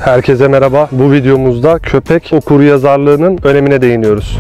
Herkese merhaba. Bu videomuzda köpek okuryazarlığının önemine değiniyoruz.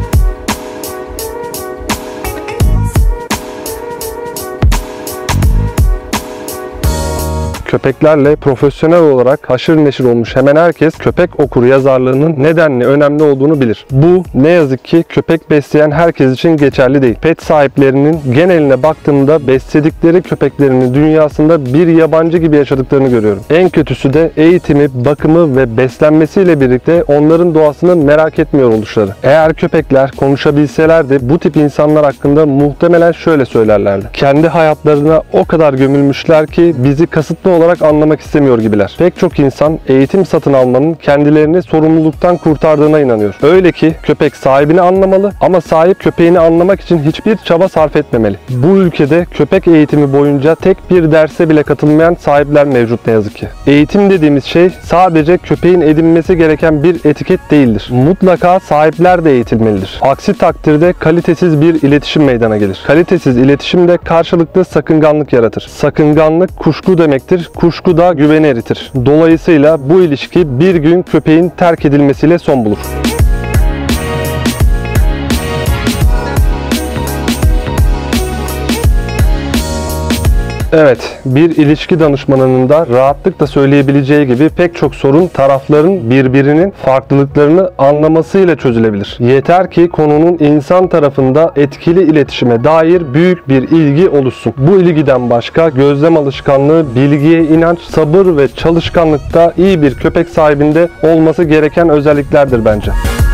Köpeklerle profesyonel olarak haşır neşir olmuş hemen herkes köpek okuryazarlığının nedenli önemli olduğunu bilir. Bu ne yazık ki köpek besleyen herkes için geçerli değil. Pet sahiplerinin geneline baktığımda besledikleri köpeklerinin dünyasında bir yabancı gibi yaşadıklarını görüyorum. En kötüsü de eğitimi, bakımı ve beslenmesiyle birlikte onların doğasını merak etmiyor oluşları. Eğer köpekler konuşabilselerdi bu tip insanlar hakkında muhtemelen şöyle söylerlerdi: kendi hayatlarına o kadar gömülmüşler ki bizi kasıtlı olarak anlamak istemiyor gibiler. Pek çok insan eğitim satın almanın kendilerini sorumluluktan kurtardığına inanıyor. Öyle ki köpek sahibini anlamalı ama sahip köpeğini anlamak için hiçbir çaba sarf etmemeli. Bu ülkede köpek eğitimi boyunca tek bir derse bile katılmayan sahipler mevcut ne yazık ki. Eğitim dediğimiz şey sadece köpeğin edinmesi gereken bir etiket değildir. Mutlaka sahipler de eğitilmelidir. Aksi takdirde kalitesiz bir iletişim meydana gelir. Kalitesiz iletişim de karşılıklı sakınganlık yaratır. Sakınganlık kuşku demektir. Kuşku da güveni eritir. Dolayısıyla bu ilişki bir gün köpeğin terk edilmesiyle son bulur. Evet, bir ilişki danışmanının da rahatlıkla söyleyebileceği gibi pek çok sorun tarafların birbirinin farklılıklarını anlamasıyla çözülebilir. Yeter ki konunun insan tarafında etkili iletişime dair büyük bir ilgi oluşsun. Bu ilgiden başka gözlem alışkanlığı, bilgiye inanç, sabır ve çalışkanlıkta iyi bir köpek sahibinde olması gereken özelliklerdir bence.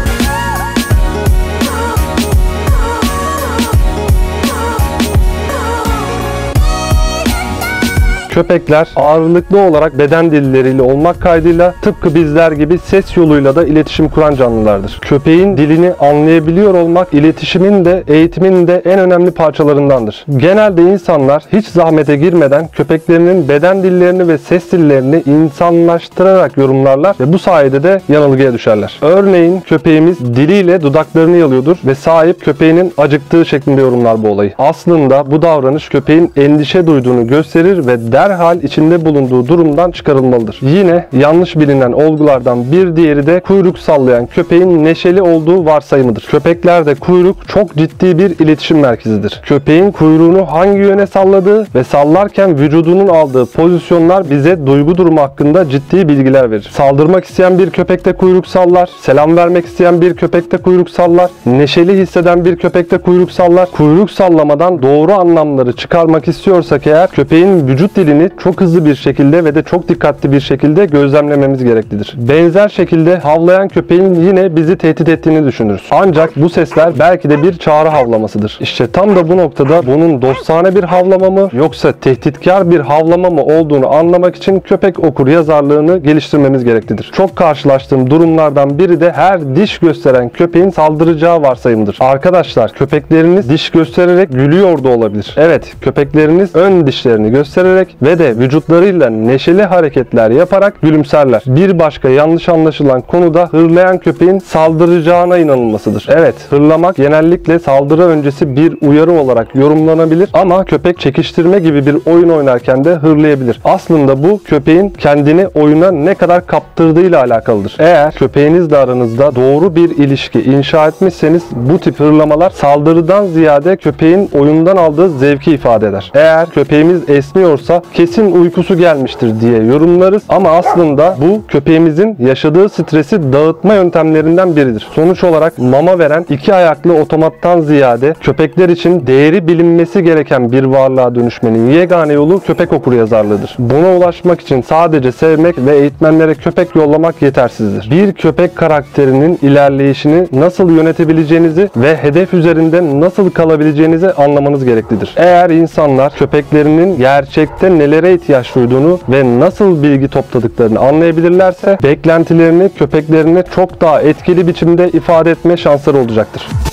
Köpekler ağırlıklı olarak beden dilleriyle olmak kaydıyla tıpkı bizler gibi ses yoluyla da iletişim kuran canlılardır. Köpeğin dilini anlayabiliyor olmak iletişimin de eğitimin de en önemli parçalarındandır. Genelde insanlar hiç zahmete girmeden köpeklerinin beden dillerini ve ses dillerini insanlaştırarak yorumlarlar ve bu sayede de yanılgıya düşerler. Örneğin köpeğimiz diliyle dudaklarını yalıyordur ve sahip köpeğinin acıktığı şeklinde yorumlar bu olayı. Aslında bu davranış köpeğin endişe duyduğunu gösterir ve derhal içinde bulunduğu durumdan çıkarılmalıdır. Yine yanlış bilinen olgulardan bir diğeri de kuyruk sallayan köpeğin neşeli olduğu varsayımıdır. Köpeklerde kuyruk çok ciddi bir iletişim merkezidir. Köpeğin kuyruğunu hangi yöne salladığı ve sallarken vücudunun aldığı pozisyonlar bize duygu durumu hakkında ciddi bilgiler verir. Saldırmak isteyen bir köpekte kuyruk sallar, selam vermek isteyen bir köpekte kuyruk sallar, neşeli hisseden bir köpekte kuyruk sallar. Kuyruk sallamadan doğru anlamları çıkarmak istiyorsak eğer köpeğin vücut dilini çok hızlı bir şekilde ve de çok dikkatli bir şekilde gözlemlememiz gereklidir. Benzer şekilde havlayan köpeğin yine bizi tehdit ettiğini düşünürüz. Ancak bu sesler belki de bir çağrı havlamasıdır. İşte tam da bu noktada bunun dostane bir havlama mı yoksa tehditkar bir havlama mı olduğunu anlamak için köpek okuryazarlığını geliştirmemiz gereklidir. Çok karşılaştığım durumlardan biri de her diş gösteren köpeğin saldıracağı varsayımdır. Arkadaşlar, köpekleriniz diş göstererek gülüyor da olabilir. Evet, köpekleriniz ön dişlerini göstererek ve de vücutlarıyla neşeli hareketler yaparak gülümserler. Bir başka yanlış anlaşılan konu da hırlayan köpeğin saldıracağına inanılmasıdır. Evet, hırlamak genellikle saldırı öncesi bir uyarı olarak yorumlanabilir ama köpek çekiştirme gibi bir oyun oynarken de hırlayabilir. Aslında bu köpeğin kendini oyuna ne kadar kaptırdığıyla alakalıdır. Eğer köpeğinizle aranızda doğru bir ilişki inşa etmişseniz bu tip hırlamalar saldırıdan ziyade köpeğin oyundan aldığı zevki ifade eder. Eğer köpeğimiz esniyorsa kesin uykusu gelmiştir diye yorumlarız ama aslında bu köpeğimizin yaşadığı stresi dağıtma yöntemlerinden biridir. Sonuç olarak mama veren iki ayaklı otomattan ziyade köpekler için değeri bilinmesi gereken bir varlığa dönüşmenin yegane yolu köpek okuryazarlığıdır. Buna ulaşmak için sadece sevmek ve eğitmenlere köpek yollamak yetersizdir. Bir köpek karakterinin ilerleyişini nasıl yönetebileceğinizi ve hedef üzerinde nasıl kalabileceğinizi anlamanız gereklidir. Eğer insanlar köpeklerinin gerçekte nelere ihtiyaç duyduğunu ve nasıl bilgi topladıklarını anlayabilirlerse beklentilerini köpeklerine çok daha etkili biçimde ifade etme şansları olacaktır.